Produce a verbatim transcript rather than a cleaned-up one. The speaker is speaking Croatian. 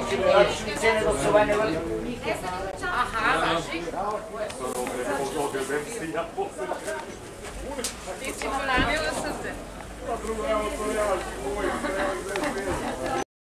ćemo različiti cene dok se ovaj ne vrti. Aha, važi. Ti si poranila srce.